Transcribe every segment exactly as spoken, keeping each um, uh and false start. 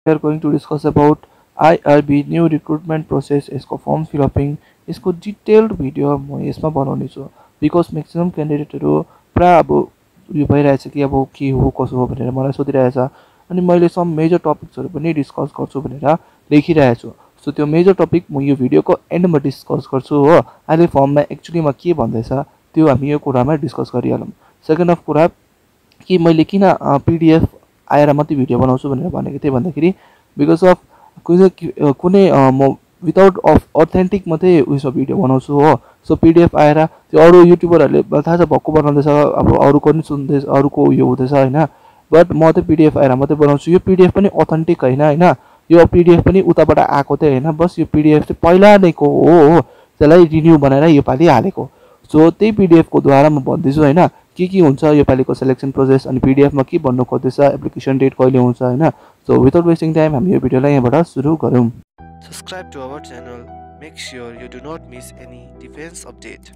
We are going to discuss about I R B new recruitment process यसको form फिलअपिङ यसको detailed video म यसमा बनाउने छु बिकज मैक्सिमम क्यान्डिडेटहरु पुरा अब यो भइरहेछ कि अब के हो कसो हो भनेर मलाई सोधिरहेछ अनि मैले सम मेजर टपिक्सहरु पनि डिस्कस गर्छु भनेर लेखिरहेछु सो त्यो मेजर टपिक म यो भिडियोको एन्डमा डिस्कस गर्छु हो अहिले फर्ममा एक्चुअलीमा के भन्दैछ त्यो हामी यो कुरामा डिस्कस गरिहालौं सेकेन्ड अफ कुरा कि मैले किन पीडीएफ आएर मात्रै भिडियो बनाउँछु भनेर भनेको थिए भन्दाखेरि बिकज अफ कुनै कुनै म विदाउट अफ अथेन्टिक मात्रै उयो भिडियो बनाउँछु हो सो पीडीएफ आएर त्यो अरु युट्युबरहरुले थाहा छ भक्कु बनाउँदैछ अब अरुको पनि सुन्दैछ अरुको उयो हुँदैछ हैन बट म त पीडीएफ आएर मात्रै बनाउँछु यो पीडीएफ पनि अथेन्टिक हैन हैन यो पीडीएफ पनि उताबाट आएको चाहिँ हैन बस यो पीडीएफ चाहिँ पहिला नैको हो हो त्यसलाई रिन्यू बनाएर यो पालि हालेको सो त्यही पीडीएफ को द्वारा म भन्दैछु हैन के के हुन्छ यो पालिको सिलेक्सन प्रोसेस अनि पीडीएफ मा के भन्नु खोज्दैछ एप्लिकेसन डेट कहिले हुन्छ हैन सो विदाउट वेस्टिङ टाइम हामी यो भिडियोलाई यहाँबाट सुरु गरौँ Subscribe to our channel. Make sure you do not miss any defense update.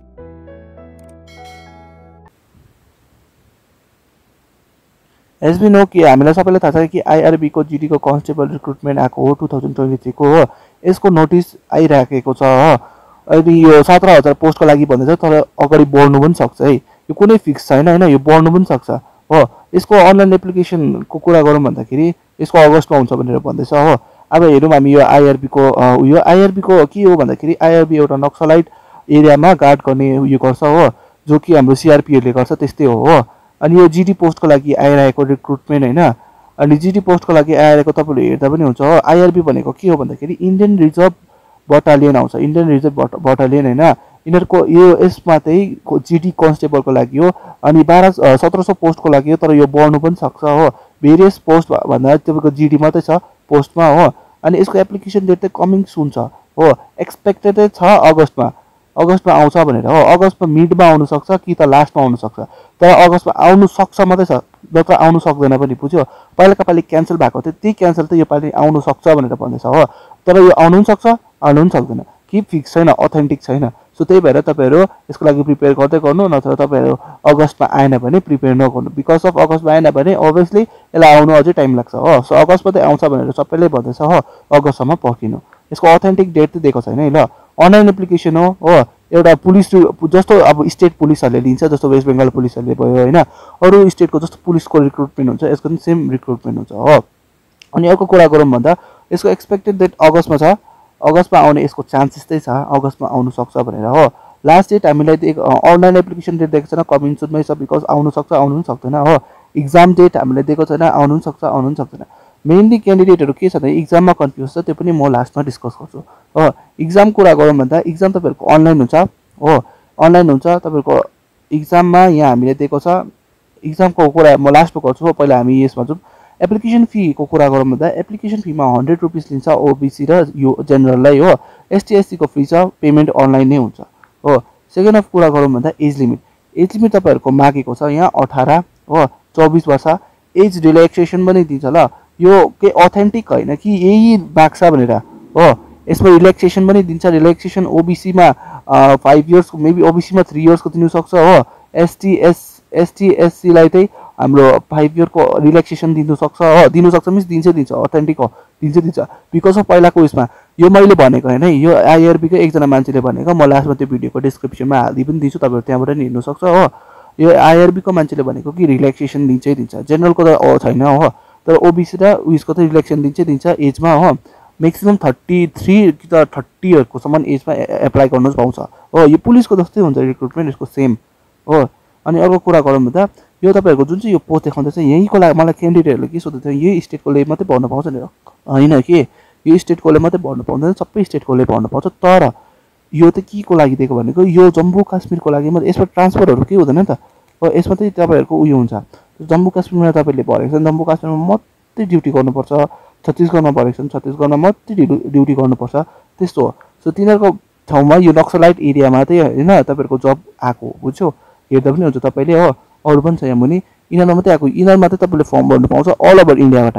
As we know कि हामीलाई सबैलाई थाहा छ कि आईआरबी को जीडी को कन्स्टेबल रिक्रुटमेन्ट आएको हो two thousand twenty-three को हो यसको नोटिस आइराखेको छ हो अहिले यो सत्रह हजार पोस्ट को लागि भन्दैछ तर अगाडि बढ्नु पनि सक्छ है यो कुनै फिक्स छैन हैन यो बढ्नु पनि सक्छ हो यसको अनलाइन एप्लिकेसन को कुरा गरौँ भन्दाखेरि यसको अगस्तमा हुन्छ भनेर भन्दैछ हो अब हेरौँ हामी यो आईआरबी को यो आईआरबी को के हो भन्दाखेरि आईआरबी एउटा नक्सलाइट एरियामा गार्ड गर्ने उयो गर्छ हो जो कि हाम्रो सीआरपीहरुले गर्छ त्यस्तै हो हो अनि यो जीडी पोस्ट को लागि आइरहेको रिक्रुटमेन्ट हैन अनि जीडी पोस्ट को लागि आइरहेको तपाईले हेर्दा पनि हुन्छ हो आईआरबी भनेको के हो भन्दाखेरि इन्डियन रिजर्भ बटालियन आउँछ इन्डियन रिजर्भ बटालियन हैन इनहरुको यो यसमा चाहिँ जीडी कन्स्टेबल को लागि हो अनि बाह्र सत्र सय पोस्ट को लागि हो तर यो बढ्नु पनि सक्छ हो भेरियस पोस्ट भन्दा तपाईको जीडी मात्रै छ पोस्टमा हो अनि यसको एप्लिकेसन डेट चाहिँ कमिङ सुन छ हो एक्सपेक्टेड छ अगस्तमा अगस्तमा आउँछ भनेर हो अगस्तमा मिडमा आउन सक्छ कि त लास्टमा आउन सक्छ तर अगस्तमा आउन सक्छ मात्रै छ नत्र आउन सक्दैन पनि बुझ्यो पहिलाका पालि क्यान्सल भएको थियो त्यही क्यान्सल त यो पालि आउन सक्छ भनेर भन्दैछ हो तर यो आउनु पनि सक्छ आउनु पनि सक्दैन कि फिक्स छैन अथेन्टिक छैन सो त्यही भएर तपाईहरु यसको लागि प्रिपेयर गर्दै गर्नु नत्र तपाईहरु अगस्तमा आएन भने प्रिपेयर नगर्नु बिकज अफ अगस्तमा आएन भने obviously यसलाई आउनु अझै टाइम लाग्छ हो सो अगस्तमा चाहिँ आउँछ भनेर सबैले भन्दैछ हो अगस्तसम्म पर्खिनु यसको अथेन्टिक डेट चाहिँ दिएको छैन है ल अनलाइन एप्लिकेसन हो हो एउटा पुलिस जस्तो अब स्टेट पुलिसहरुले लिन्छ जस्तो वेस्ट बेंगल पुलिसहरुले भयो हैन अरु स्टेटको जस्तो पुलिसको रिक्रुटमेन्ट हुन्छ यसको पनि सेम रिक्रुटमेन्ट हुन्छ हो अनि अर्को कुरा गरौँ भन्दा यसको एक्सपेक्टेड डेट अगस्तमा छ अगस्तमा आउने यसको चान्सेस चाहिँ छ अगस्तमा आउन सक्छ भनेर हो लास्ट डेट हामीलाई अनलाइन एप्लिकेसन डेट दिएको छैन कमिङ सुनमै छ बिकज आउन सक्छ आउनु पनि सक्दैन हो एक्जाम डेट हामीलाई दिएको छैन आउनु पनि सक्छ आउनु पनि सक्दैन मेनली क्यान्डिडेटहरु के छ भने एक्जाममा कन्फ्युज छ त्यो पनि म लास्टमा डिस्कस गर्छु हो एक्जाम कुरा गरौँ भन्दा एक्जाम तपाईहरुको अनलाइन हुन्छ हो अनलाइन हुन्छ तपाईहरुको एक्जाममा यहाँ हामीले दिएको छ एक्जामको कुरा म लास्टमा गर्छु हो पहिला हामी यसमा जाउँ एप्लिकेसन फी को कुरा गरौँ भन्दा एप्लिकेसन फी मा one hundred रुपैयाँ लिन्छ ओबीसी र यो जनरललाई हो एसटी एससी को फ्री छ पेमेन्ट अनलाइन नै हुन्छ हो सेकेन्ड अफ कुरा गरौँ भन्दा एज लिमिट एज लिमिट तपाईहरुको मागेको छ यहाँ अठारह हो चौबीस वर्ष एज रिल्याक्सेसन पनि दिन्छ ल यो के अथेन्टिक हैन कि यही माग्छ भनेर हो यसमा रिल्याक्सेसन पनि दिन्छ रिल्याक्सेसन ओबीसी मा five इयर्स को मेबी ओबीसी मा three इयर्स को दिनु सक्छ हो एसटी एस एसटी एससी लाई चाहिँ हाम्रो five इयर को रिल्याक्सेसन दिनु सक्छ हो दिनु सक्छ मिन्स दिन्छ दिन्छ अथेन्टिक हो दिन्छ दिन्छ बिकज अफ पहिलाको उसमा यो मैले भनेको हैन यो आईआरबी को एकजना मान्छेले भनेको म लास्टमा त्यो भिडियोको डिस्क्रिप्सनमा हाल्दै पनि दिन्छु तपाईहरु त्यहाँबाट नि हेर्न सक्छ हो यो आईआरबी को मान्छेले भनेको कि रिल्याक्सेसन दिन्छै दिन्छ जनरल को त छैन हो तर ओबीसी र उयसको त रिल्याक्सेसन दिन्छै दिन्छ एजमा हो मैक्सिमम thirty-three कि त thirty हरुको सम्म एजमा एप्लाई गर्न पाउँछ हो यो पुलिसको जस्तै हुन्छ रिक्रुटमेन्ट यसको सेम हो अनि अर्को कुरा गरौँ भन्दा यो तपाईहरुको जुन चाहिँ यो पोस्ट देखाउँदैछ यहीको लागि मलाई क्यान्डिडेटहरुले के सोध्दै थियो यही स्टेटकोले मात्रै भर्न पाउँछ नि हैन के यो स्टेटकोले मात्रै भर्न पाउँदैन सबै स्टेटकोले भर्न पाउँछ तर यो त के को लागि दिएको भनेको यो जम्मू काश्मीरको लागि मात्रै यसमा ट्रान्सफरहरु के हुँदैन नि त हो यसमा चाहिँ तपाईहरुको उयो हुन्छ जम्मू काश्मीरमा तपाईले भरेको छ जम्मू काश्मीरमा मात्रै ड्युटी गर्नुपर्छ छत्तीसगढमा भरेको छ छत्तीसगढमा मात्रै ड्युटी गर्नुपर्छ त्यस्तो हो सो तिनीहरुको ठाउँमा यो नक्सलाइट एरियामा चाहिँ हैन तपाईहरुको जब आको बुझ्यो हेर्दा पनि हुन्छ तपाईले हो अरु पनि छ यहाँ मुनि इनरमा मात्रै आको इनरमा मात्रै तपाईले फर्म भर्नु पाउँछ अल ओभर इन्डियाबाट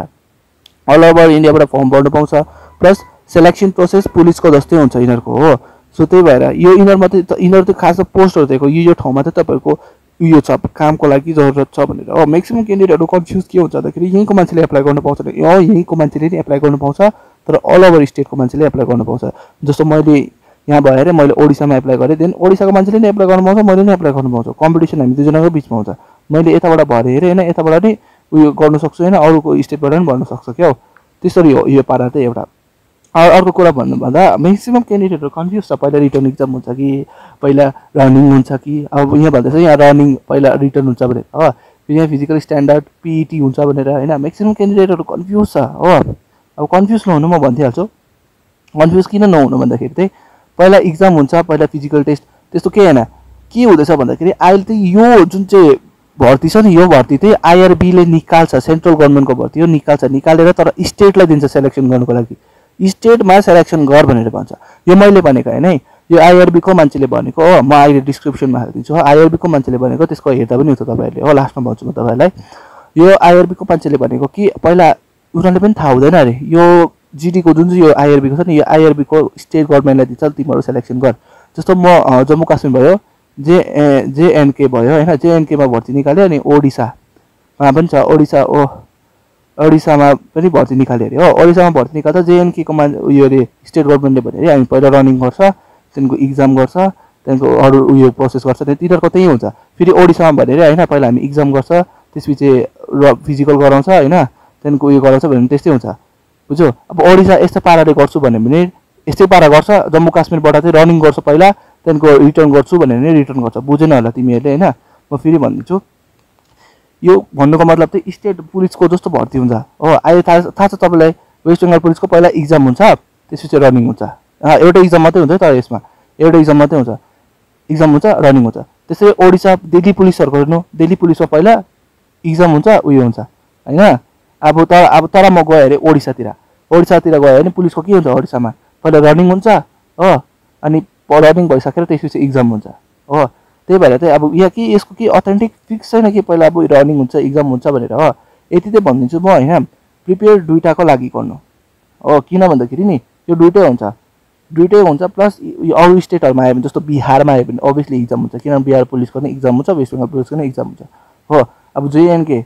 अल ओभर इन्डियाबाट फर्म भर्नु पाउँछ प्लस सिलेक्सन प्रोसेस पुलिसको जस्तै हुन्छ इनरको हो सो त्यही भएर यो इनर मात्रै इनर चाहिँ खास पोस्टहरु दिएको यो यो ठाउँमा चाहिँ तपाईहरुको उयो छ कामको लागि जरुरत छ भनेर हो म्याक्सिमम क्यान्डिडेटहरु कन्फ्युज के हुन्छ भन्दाखेरि यहीँको मान्छेले एप्लाई गर्न पाउँछ नि हो यहीँको मान्छेले नि एप्लाई गर्न पाउँछ तर अल ओभर स्टेटको मान्छेले एप्लाई गर्न पाउँछ जस्तो मैले यहाँ भएर मैले ओडिसामा एप्लाई गरेँ देन ओडिसाको मान्छेले नि एप्लाई गर्न पाउँछ मैले नि एप्लाई गर्न पाउँछ कम्पिटिसन हामी दुईजनाको बिचमा हुन्छ मैले यताबाट भरे हेरेँ हैन यताबाट नि उयो गर्न सक्छु हैन अरूको स्टेटबाट नि भर्न सक्छ क्या हो त्यसरी हो यो पारा चाहिँ एउटा अर्को कुरा भन्नु भन्दा म्याक्सिमम क्यान्डिडेटहरु कन्फ्युज छ पहिला रिटर्न एक्जाम हुन्छ कि पहिला रनिङ हुन्छ कि अब यहाँ भन्दैछ यहाँ रनिङ पहिला रिटर्न हुन्छ भनेर हो फेरि यहाँ फिजिकल स्ट्यान्डर्ड पीईटी हुन्छ भनेर हैन म्याक्सिमम क्यान्डिडेटहरु कन्फ्युज छ हो अब कन्फ्युज नहुनु म भन्दिहाल्छु कन्फ्युज किन नहुनु भन्दाखेरि चाहिँ पहिला एक्जाम हुन्छ पहिला फिजिकल टेस्ट त्यस्तो के हैन के हुँदैछ भन्दाखेरि अहिले चाहिँ यो जुन चाहिँ भर्ती छ नि यो भर्ती चाहिँ आईआरबी ले निकाल्छ सेन्ट्रल गभर्नमेन्टको भर्ती हो निकाल्छ निकालेर तर स्टेटलाई दिन्छ सेलेक्सन गर्नको लागि स्टेटमा सेलेक्सन गर भनेर भन्छ यो मैले भनेको हैन है यो आईआरबी को मान्छेले भनेको हो म अहिले डिस्क्रिप्सनमा हाल्दिन्छु आईआरबी को मान्छेले भनेको त्यसको हेर्दा पनि हुन्छ तपाईहरुले हो लास्टमा भन्छु म तपाईहरुलाई यो आईआरबी को मान्छेले भनेको कि पहिला उनीहरुले पनि थाहा हुँदैन अरे यो जीडी को जुन चाहिँ यो आईआरबी को छ नि यो आईआरबी को स्टेट गभर्नमेन्टले दिन्छ तिमीहरु सेलेक्सन गर जस्तो म जम्मू काश्मीर भयो जे जेएनके भयो हैन जेएनके मा भर्ती निकाल्यो अनि ओडिसामा पनि छ ओडिसा ओ ओडिसामा पनि भर्ती निकाल्यो अरे हो ओडिसामा भर्ती निकाल्दा जेएनके को मान उयो रे स्टेट गभर्नमेन्टले भन्यो अरे हामी पहिला रनिङ गर्छ त्यसको एक्जाम गर्छ त्यसको अरु उयो प्रोसेस गर्छ तिनीहरुको त्यही हुन्छ फेरि ओडिसामा भन्यो अरे हैन पहिला हामी एक्जाम गर्छ त्यसपछि फिजिकल गराउँछ हैन त्यसको उयो गराउँछ भने त्यस्तै हुन्छ बुझ्यौ अब ओडिसा यस्तो पाराले गर्छु भन्यो भने यस्तै पारा गर्छ जम्मू काश्मीरबाट चाहिँ रनिङ गर्छ पहिला त्यसको रिटर्न गर्छु भनेर नि रिटर्न गर्छ बुझेन होला तिमीहरुले हैन म फेरि भन्दिन्छु यो भन्नुको मतलब चाहिँ स्टेट पुलिसको जस्तो भर्ती हुन्छ हो अहिले थाहा छ तपाईलाई वेस्ट बेंगल पुलिसको पहिला एक्जाम हुन्छ त्यसपछि रनिङ हुन्छ एउटा एक्जाम मात्रै हुन्छ तर यसमा एउटा एक्जाम मात्रै हुन्छ एक्जाम हुन्छ रनिङ हुन्छ त्यसैले ओडिसा दिल्ली पुलिसहरुको हेर्नु दिल्ली पुलिसमा पहिला एक्जाम हुन्छ उयो हुन्छ हैन अब त अब तर म गए अरे ओडिसातिर ओडिसातिर गए भने पुलिसको के हुन्छ ओडिसामा पहिला रनिङ हुन्छ हो अनि रनिङ भइसकेर त्यसपछि एक्जाम हुन्छ हो त्यही भएर चाहिँ अब यहाँ के यसको के अथेन्टिक फिक्स छैन कि पहिला अब रनिङ हुन्छ एक्जाम हुन्छ भनेर हो यति चाहिँ भन्दिन्छु म हैन प्रिपेयर दुईटाको लागि गर्नु हो किन भन्दाखेरि नि यो दुईटै हुन्छ दुईटै हुन्छ प्लस यो अरु स्टेटहरुमा आयो भने जस्तो बिहारमा आयो भने obviously एक्जाम हुन्छ किनभने बिहार पुलिसको नि एक्जाम हुन्छ वेस्ट बेंगल पुलिसको नि एक्जाम हुन्छ हो अब जेएनके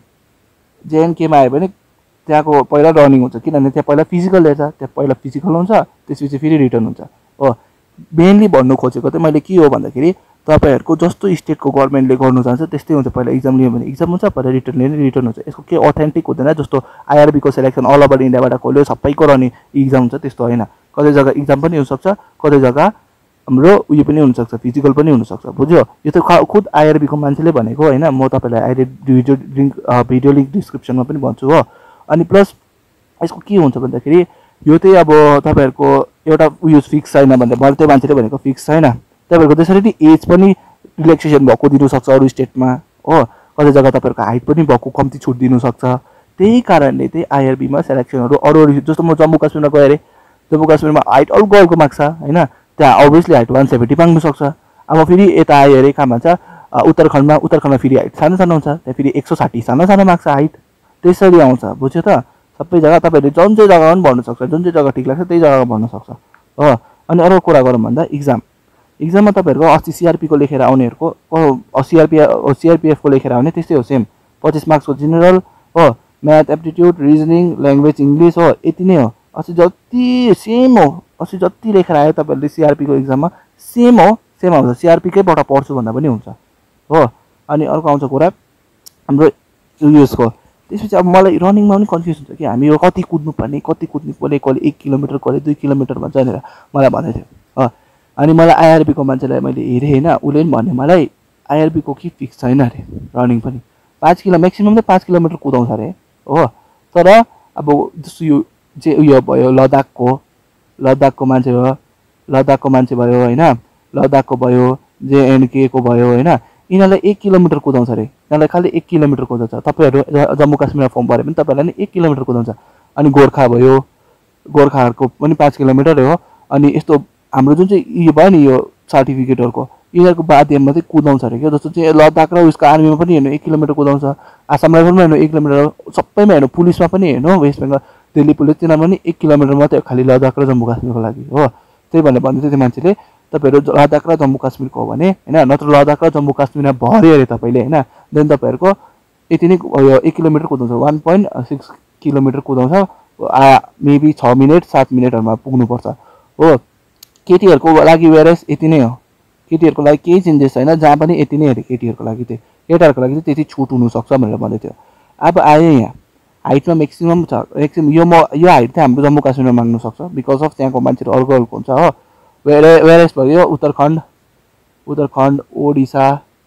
जेएनके मा आयो भने त्यहाँको पहिला रनिङ हुन्छ किनभने त्यहाँ पहिला फिजिकल हेर्छ त्यहाँ पहिला फिजिकल हुन्छ त्यसपछि फेरि रिटर्न हुन्छ हो मेनली भन्नु खोजेको चाहिँ मैले के हो भन्दाखेरि तपाईहरुको जस्तो स्टेटको गभर्नमेन्टले गर्नु चाहन्छ त्यस्तै हुन्छ पहिला एक्जाम लियो भने एक्जाम हुन्छ पहिला रिटर्न लियो भने रिटर्न हुन्छ यसको के अथेन्टिक हुँदैन जस्तो आईआरबी को सेलेक्सन अल ओभर इन्डियाबाट खोल्यो सबैको रनिङ एक्जाम हुन्छ त्यस्तो हैन कतै जग्गा एक्जाम पनि हुन सक्छ कतै जग्गा हाम्रो उयो पनि हुन सक्छ फिजिकल पनि हुन सक्छ बुझ्यो यो त खुद आईआरबी को मान्छेले भनेको हैन म तपाईलाई अहिले भिडियो लिंक भिडियो लिंक डिस्क्रिप्सनमा पनि भन्छु हो अनि प्लस यसको के हुन्छ भन्दाखेरि यो चाहिँ अब तपाईहरुको एउटा उयो फिक्स छैन भन्दा मैले त्यो मान्छेले भनेको फिक्स छैन तपाईहरुको त्यसरी नि एज पनि रिल्याक्सेसन भएको दिनु सक्छ अरु स्टेटमा हो कतै जग्गा तपाईहरुको हाइट पनि भएको कम्ती छुट दिनु सक्छ त्यही कारणले चाहिँ आईआरबी मा सेलेक्सनहरु अरु अरु जस्तो म जम्मू काश्मीरमा गए रे जम्मू काश्मीरमा हाइट अल गर्लको माग्छ हैन त्यहाँ obviously हाइट एक सय सत्तर माग्नु सक्छ अब फेरि यता आयो रे के भन्छ उत्तराखण्डमा उत्तराखण्डमा फेरि हाइट सानो सानो हुन्छ त्यहाँ फेरि एक सय साठी सानो सानो माग्छ हाइट त्यसरी आउँछ बुझ्यो त सबै जग्गा तपाईहरुले जुन चाहिँ जग्गामा पनि भर्न सक्छ जुन चाहिँ जग्गा ठीक लाग्छ त्यही जग्गामा भर्न सक्छ हो अनि अरु कुरा गरौँ भन्दा एक्जाम एक्जाममा तपाईहरुको अस्सी सीआरपी को लेखेर आउनेहरुको सीआरपी सीआरपीएफ को लेखेर आउने त्यस्तै हो सेम पच्चीस मार्क्स को जनरल हो math aptitude reasoning language English हो यति नै हो अस्सी जति सेम हो अस्सी जति लेखेर आयो तपाईहरुले सीआरपी को एक्जाममा सेम हो सेम आउँछ सीआरपी कै बाट पढ्छु भन्दा पनि हुन्छ हो अनि अर्को आउँछ कुरा हाम्रो युएसको त्यसपछि अब मलाई रनिङमा पनि कन्फ्युज हुन्छ कि हामी यो कति कुद्नु पर्ने कति कुद्नु पर्ने कहिले एक किलोमिटर कहिले दुई किलोमिटर भन्छ भनेर मलाई भन्दै थियो हो अनि मलाई आईआरबी को मान्छेलाई मैले हेरे हैन उले पनि भन्ने मलाई आईआरबी को के फिक्स छैन रे रनिङ पनि पाँच किलो म्याक्सिमम चाहिँ पाँच किलोमिटर कुदाउँछ रे हो तर अब जस्तो यो जे उयो भयो लद्दाखको लद्दाखको मान्छे भयो लद्दाखको मान्छे भयो हैन लद्दाखको भयो जेएनके को भयो हैन यिनीहरुलाई एक किलोमिटर कुदाउँछ रे यिनीहरुलाई खाली एक किलोमिटर कुदाउँछ तपाईहरु जम्मू काश्मीरमा फर्म भरे पनि तपाईहरुलाई नि एक किलोमिटर कुदाउँछ अनि गोरखा भयो गोरखाहरुको पनि पाँच किलोमिटर हो अनि यस्तो हाम्रो जुन चाहिँ यो भयो नि यो सर्टिफिकेटहरुको यिनीहरुको बाध्यमा चाहिँ कुदाउँछ रे के जस्तो चाहिँ लद्दाख र उसको आर्मीमा पनि हेर्नु एक किलोमिटर कुदाउँछ आसाम राइफलमा हेर्नु एक किलोमिटर सबैमा हेर्नु पुलिसमा पनि हेर्नु वेस्ट बेंगल दिल्ली पुलिस तिनीहरुमा पनि एक किलोमिटर मात्रै खाली लद्दाख र जम्मू काश्मीरको लागि हो त्यही भनेर भन्दै थियो त्यो मान्छेले तपाईँहरू लद्दाख र जम्मू काश्मीरको हो भने होइन, नत्र लद्दाख र जम्मू काश्मीरमा भर्यो अरे तपाईँले होइन, देन तपाईँहरूको यति नै यो एक किलोमिटर कुदाउँछ, वान पोइन्ट सिक्स किलोमिटर कुदाउँछ, मेबी छ मिनट सात मिनटहरूमा पुग्नुपर्छ हो। केटीहरूको लागि वेरेस यति नै हो, केटीहरूको लागि केही चेन्जेस छैन, जहाँ पनि यति नै अरे केटीहरूको लागि चाहिँ, केटाहरूको लागि चाहिँ त्यति छुट हुनसक्छ भनेर भन्दै थियो। अब आयो यहाँ हाइटमा म्याक्सिमम् छ, म्याक्सिमम् यो म यो हाइट चाहिँ हाम्रो जम्मू काश्मीरमा माग्नु सक्छ बिकज अफ त्यहाँको मान्छेहरू अर्को अर्को हुन्छ हो। वेरे वेरेस भयो उत्तराखण्ड उत्तराखण्ड ओडिसा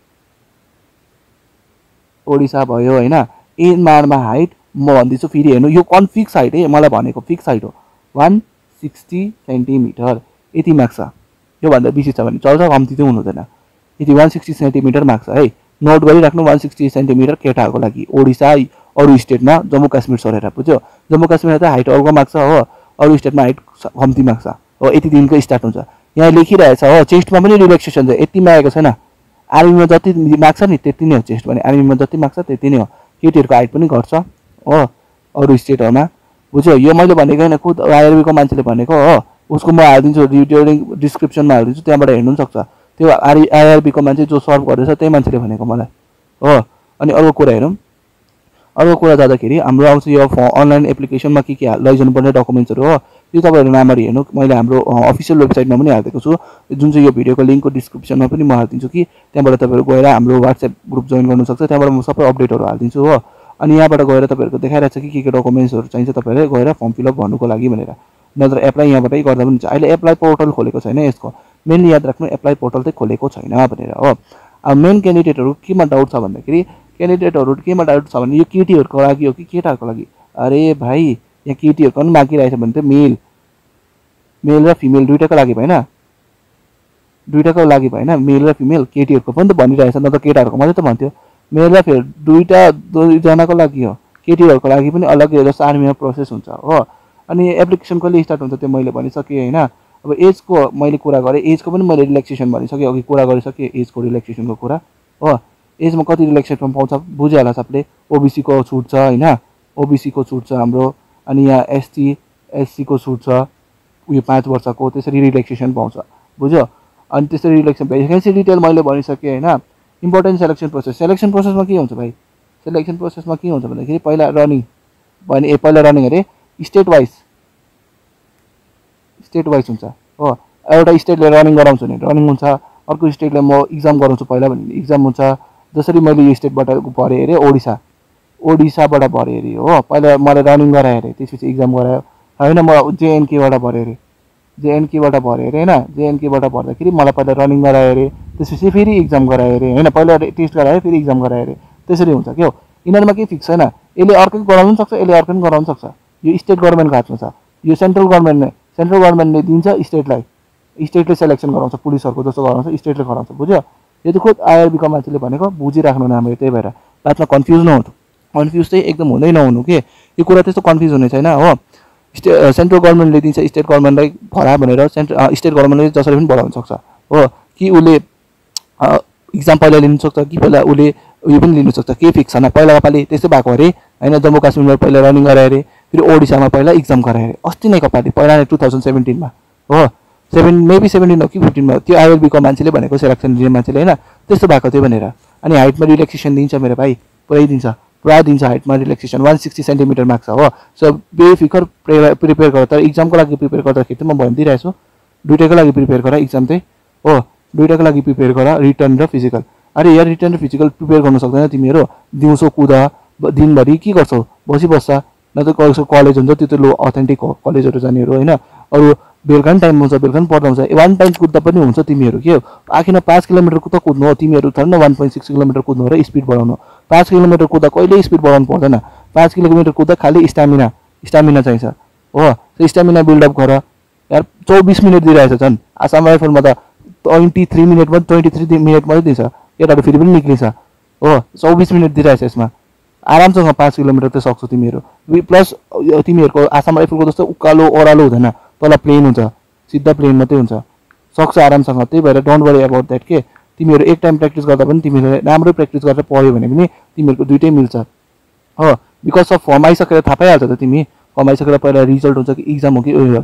ओडिसा भयो होइन, यिनीहरूमा हाइट म भन्दैछु फेरि हेर्नु, यो कन फिक्स हाइट है, मलाई भनेको फिक्स हाइट हो, वान सिक्सटी सेन्टिमिटर यति माग्छ। योभन्दा बेसी छ भने चल्छ, कम्ती चाहिँ हुनु हुँदैन, यति वान सिक्सटी सेन्टिमिटर माग्छ है, नोट गरिराख्नु। वान सिक्सटी सेन्टिमिटर केटाहरूको लागि ओडिसा अरू स्टेटमा जम्मू काश्मीर छोडेर, बुझ्यो। जम्मू काश्मीरमा त हाइट अर्को माग्छ हो, अरू स्टेटमा हाइट कम्ती माग्छ हो, यति दिनको स्टार्ट हुन्छ। यहाँ लेखिरहेछ हो, चेस्टमा पनि रिल्याक्सेसन छ, यति मागेको छैन, आर्मीमा जति माग्छ नि त्यति नै हो, चेस्ट भने आर्मीमा जति माग्छ त्यति नै हो। केटीहरूको हाइट पनि घट्छ हो अरू स्टेटहरूमा, बुझ्यो। यो मैले भनेको होइन, खुद आइआरबीको मान्छेले भनेको हो, उसको म हालिदिन्छु भिडियो डिस्क्रिप्सनमा हालिदिन्छु, त्यहाँबाट हेर्नु सक्छ। त्यो आर आइआरबीको मान्छे जो सर्भ गरेछ त्यही मान्छेले भनेको मलाई हो। अनि अर्को कुरा हेरौँ, अर्को कुरा जाँदाखेरि हाम्रो आउँछ यो अनलाइन एप्लिकेसनमा के के लैजानुपर्ने डकुमेन्ट्सहरू हो, यो तपाईँहरू राम्ररी हेर्नु। मैले हाम्रो अफिसियल वेबसाइटमा पनि हालिदिएको छु, जुन चाहिँ यो भिडियोको लिङ्कको डिस्क्रिप्सनमा पनि म हालिदिन्छु कि त्यहाँबाट तपाईँहरू गएर हाम्रो वाट्सएप ग्रुप जोइन गर्नु सक्छ, त्यहाँबाट म सबै अपडेटहरू हालिदिन्छु हो। अनि यहाँबाट गएर तपाईँहरूको देखाइरहेछ कि के के डकुमेन्ट्सहरू चाहिन्छ तपाईँहरूले गएर फर्म फिलअप गर्नुको लागि भनेर, नत्र एप्लाई यहाँबाटै गर्दा पनि हुन्छ। अहिले एप्लाई पोर्टल खोलेको छैन यसको, मेनली याद राख्नु एप्लाई पोर्टल चाहिँ खोलेको छैन भनेर हो। अब मेन क्यान्डिडेटहरू केमा डाउट छ भन्दाखेरि, क्यान्डिडेटहरू केमा डाउट छ भने यो केटीहरूको लागि हो कि केटाहरूको लागि, अरे भाइ यहाँ केटीहरूको पनि मागिरहेछ भने त मेल मेल र फिमेल दुइटाको लागि भएन, दुइटाको लागि भएन, मेल र फिमेल केटीहरूको पनि त भनिरहेछ, न त केटाहरूको मात्रै त भन्थ्यो, मेल र फेरि दुइटा दुईजनाको लागि हो, केटीहरूको लागि पनि अलग्गै जस्तो आर्मीमा प्रोसेस हुन्छ हो। अनि एप्लिकेसन कहिले स्टार्ट हुन्छ त्यो मैले भनिसकेँ होइन। अब एजको मैले कुरा गरेँ, एजको पनि मैले रिल्याक्सेसन भनिसकेँ, अघि कुरा गरिसकेँ एजको रिल्याक्सेसनको कुरा हो। एजमा कति रिल्याक्सेसन पाउँछ बुझिहाल्छ सबले, ओबिसीको छुट छ होइन, ओबिसीको छुट छ हाम्रो, अनि यहाँ एसटी एससीको छुट छ उयो पाँच वर्षको, त्यसरी रिल्याक्सेसन पाउँछ, बुझ्यो। अनि त्यसरी रिल्याक्सेसन भ्याकेन्सी डिटेल मैले भनिसकेँ होइन। इम्पोर्टेन्ट सेलेक्सन प्रोसेस, सेलेक्सन प्रोसेसमा के हुन्छ भाइ, सेलेक्सन प्रोसेसमा के हुन्छ भन्दाखेरि पहिला रनिङ भने ए पहिला रनिङ अरे स्टेट वाइज स्टेट वाइज हुन्छ हो। एउटा स्टेटले रनिङ गराउँछु भने रनिङ हुन्छ, अर्को स्टेटले म इक्जाम गराउँछु पहिला भने इक्जाम हुन्छ। जसरी मैले यो स्टेटबाट भरेँ अरे ओडिसा, ओडिसाबाट भरेँ अरे हो, पहिला मलाई रनिङ गराएँ अरे, त्यसपछि इक्जाम गरायो होइन। म जेएनकेबाट भरेँ अरे, जेएनकेबाट भरेँ अरे होइन, जेएनकेबाट भर्दाखेरि मलाई पहिला रनिङ गरायो अरे, त्यसपछि फेरि इक्जाम गरायो अरे होइन, पहिला टेस्ट गरायो फेरि इक्जाम गरायो अरे, त्यसरी हुन्छ क्या हो। यिनीहरूमा केही फिक्स छैन, यसले अर्कै गराउनु सक्छ, यसले अर्कै पनि गराउनु सक्छ, यो स्टेट गभर्मेन्टको हातमा छ, यो सेन्ट्रल गभर्मेन्टले सेन्ट्रल गभर्मेन्टले दिन्छ स्टेटलाई, स्टेटले सेलेक्सन गराउँछ, पुलिसहरूको जस्तो गराउँछ स्टेटले गराउँछ, बुझ्यो। यो चाहिँ खुद आइआरबीको मान्छेले भनेको, बुझिराख्नु नाम, त्यही भएर बादमा कन्फ्युज नहुनु, कन्फ्युज चाहिँ एकदम हुँदै नहुनु के, यो कुरा त्यस्तो कन्फ्युज हुने छैन हो। स्टे सेन्ट्रल गभर्मेन्टले दिन्छ स्टेट गभर्मेन्टलाई भरा भनेर, सेन्ट्रल स्टेट गभर्मेन्टले जसरी पनि बढाउन सक्छ हो, कि उसले इक्जाम पहिला लिनु सक्छ कि पहिला उसले उयो पनि लिनु सक्छ, केही फिक्स छैन। पहिला कपालि त्यस्तै भएको अरे होइन, जम्मू काश्मीरमा पहिला रनिङ गरायो अरे, फेरि ओडिसामा पहिला इक्जाम गरायो अरे, अस्ति नै कपालि पहिला नै टु थाउजन्ड सेभेन्टिनमा हो, सेभेन मेबी सेभेन्टिन हो कि फिफ्टिनमा, त्यो आइएलबीको मान्छेले भनेको सेलेक्सन दिने मान्छेले होइन, त्यस्तो भएको थियो भनेर। अनि हाइटमा रिल्याक्सेसन दिन्छ मेरो भाइ, पुरै दिन्छ, पुरा दिन्छ हाइटमा रिल्याक्सेसन, वान सिक्सटी सेन्टिमिटर माग्छ हो। सो बेफिकर प्रे प्रिपेयर गर, तर इक्जामको लागि प्रिपेयर गर्दाखेरि चाहिँ म भनिदिइरहेको छु, दुइटैको लागि प्रिपेयर गर इक्जाम चाहिँ हो, दुइटाको लागि प्रिपेयर गर, रिटर्न र फिजिकल। अरे यार रिटर्न र फिजिकल प्रिपेयर गर्न सक्दैन तिमीहरू, दिउँसो कुदा दिनभरि के गर्छौ, बसिबस्छ, न त कसो कलेज हुन्छ त्यो त लो अथेन्टिक हो कलेजहरू जानेहरू होइन, अरू बेलुका पनि टाइम हुन्छ, बेलुका पनि पढ्दा हुन्छ, वान टाइम कुद्दा पनि हुन्छ तिमीहरू के हो। आखिर पाँच किलोमिटर कुद्दा कुद्नु हो तिमीहरू, थोरै न वान पोइन्ट सिक्स किलोमिटर कुद्नु र स्पिड बढाउनु, पाँच किलोमिटर कुद्दा कहिले स्पिड बढाउनु पर्दैन, पाँच किलोमिटर कुद्दा खालि स्टामिना स्टामिना चाहिन्छ हो। त्यो स्टामिना बिल्डअप गर यार, चौबिस मिनट दिइरहेछ झन्, आसाम राइफलमा त ट्वेन्टी थ्री मिनटमा ट्वेन्टी थ्री मिनट मात्रै दिन्छ, केटाहरू फेरि पनि निक्लिन्छ हो, चौबिस मिनट दिइरहेछ यसमा, आरामसँग पाँच किलोमिटर त सक्छौ तिमीहरू। प्लस तिमीहरूको आसाम राइफलको जस्तो उकालो ओह्रालो हुँदैन, तल प्लेन हुन्छ, सिधा प्लेन मात्रै हुन्छ, सक्छ आरामसँग। त्यही भएर डोन्ट वरी अबाउट द्याट के, तिमीहरू एक टाइम प्र्याक्टिस गर्दा पनि तिमीहरूले राम्रो प्र्याक्टिस गरेर पढ्यो भने पनि तिमीहरूको दुइटै मिल्छ हो। बिकज अफ फर्म आइसकेर थाहा पाइहाल्छ त तिमी, फर्म आइसकेर पहिला रिजल्ट हुन्छ कि इक्जाम हो कि उयो हुन्छ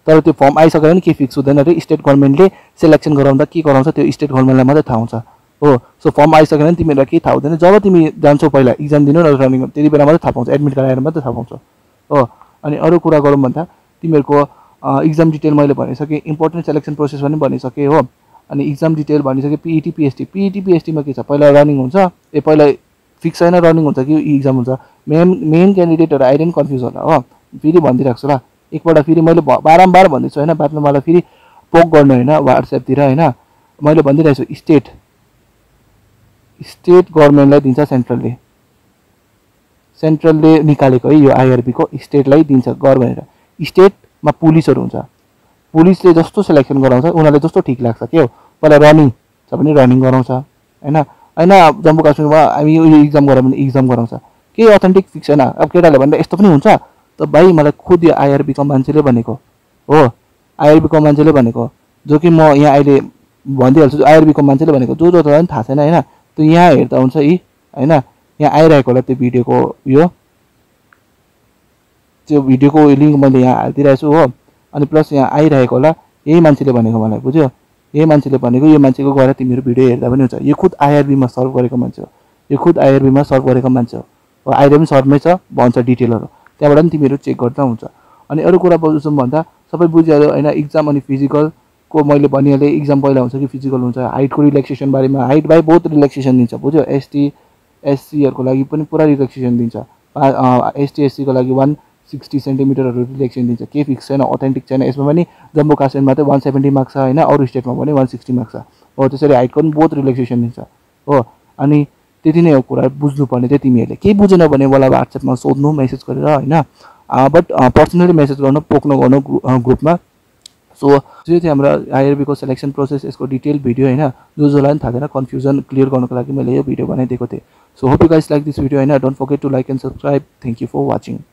तर त्यो फर्म आइसकेर पनि के फिक्स हुँदैन रे स्टेट गभर्नमेन्टले सेलेक्सन गराउँदा के गराउँछ त्यो स्टेट गभर्नमेन्टलाई मात्रै थाहा हुन्छ हो सो फर्म आइसकेर पनि तिमीहरूलाई केही थाहा हुँदैन जब तिमी जान्छौ पहिला इक्जाम दिनु न रनिङ त्यति बेला मात्रै थाहा पाउँछ एडमिट कार्ड आएर मात्रै थाहा पाउँछ हो अनि अरू कुरा गरौँ भन्दा तिमीहरूको इक्जाम डिटेल मैले भनिसकेँ इम्पोर्टेन्ट सेलेक्सन प्रोसेस पनि भनिसकेँ हो अनि इक्जाम डिटेल भनिसकेँ पिइटी पिएचटी पिइटी पिएचटीमा के छ पहिला रनिङ हुन्छ ए पहिला फिक्स छैन रनिङ हुन्छ कि इक्जाम हुन्छ मेन मेन क्यान्डिडेटहरू आइरहने पनि कन्फ्युज होला हो फेरि भनिदिइराख्छु ल एकपल्ट फेरि मैले बारम्बार भन्दैछु होइन बादमा मलाई फेरि पोक गर्नु होइन वाट्सएपतिर होइन मैले भनिदिइरहेको छु स्टेट स्टेट गभर्नमेन्टलाई दिन्छ सेन्ट्रलले सेन्ट्रलले निकालेको है यो आइआरबीको स्टेटलाई दिन्छ गभर्नमेन्ट स्टेटमा पुलिसहरू हुन्छ पुलिसले जस्तो सेलेक्सन गराउँछ उनीहरूले जस्तो ठिक लाग्छ के हो पहिला रनिङ छ भने रनिङ गराउँछ होइन होइन जम्मू काश्मीरमा हामी यो इक्जाम गरायो भने इक्जाम गराउँछ केही अथेन्टिक फिक्स छैन अब केटाहरूले भन्दा यस्तो पनि हुन्छ त भाइ मलाई खुद यो आइआरबीको मान्छेले भनेको हो आइआरबीको मान्छेले भनेको जो कि म यहाँ अहिले भनिदिइहाल्छु आइआरबीको मान्छेले भनेको जो जो पनि थाहा छैन होइन त्यो यहाँ हेर्दा हुन्छ यी होइन यहाँ आइरहेको होला त्यो भिडियोको यो त्यो भिडियोको लिङ्क मैले यहाँ हालिदिइरहेको छु हो अनि प्लस यहाँ आइरहेको होला यही मान्छेले भनेको मलाई बुझ्यो यही मान्छेले भनेको यो मान्छेको गएर तिमीहरू भिडियो हेर्दा पनि हुन्छ यो खुद आइआरबीमा सर्भ गरेको मान्छे हो यो खुद आइआरबीमा सर्भ गरेको मान्छे हो आइआरबी सर्भमै छ भन्छ डिटेलहरू त्यहाँबाट पनि तिमीहरू चेक गर्दा हुन्छ अनि अरू कुरा बुझ्छौँ भन्दा सबै बुझिहाल्यो होइन इक्जाम अनि फिजिकलको मैले भनिहालेँ इक्जाम पहिला हुन्छ कि फिजिकल हुन्छ हाइटको रिल्याक्सेसन बारेमा हाइट बाई बहुत रिल्याक्सेसन दिन्छ बुझ्यो एसटी एससीहरूको लागि पनि पुरा रिल्याक्सेसन दिन्छ एसटी एससीको लागि वान सिक्सटी सेन्टिमिटरहरू रिल्याक्सेसन दिन्छ के फिक्स छैन अथेन्टिक छैन यसमा पनि जम्मू काश्मीरमा चाहिँ वान सेभेन्टी मार्क्स छ होइन अरू स्टेटमा पनि वान सिक्सटी मार्क्स छ हो त्यसरी हाइटको पनि बहुत रिल्याक्सेसन दिन्छ हो अनि त्यति नै हो कुरा बुझ्नुपर्ने चाहिँ तिमीहरूले केही बुझेन भने मलाई वाट्सएपमा सोध्नु मेसेज गरेर होइन बट पर्सनली मेसेज गर्नु पोक्नु गर्नु ग्रुपमा सो त्यो थियो हाम्रो आइआरबीको सेलेक्सन प्रोसेस यसको डिटेल भिडियो होइन जो जोलाई पनि थाहा छैन कन्फ्युजन क्लियर गर्नको लागि मैले यो भिडियो बनाइदिएको थिएँ so hope you guys like this video होइन don't forget to like and subscribe thank you for watching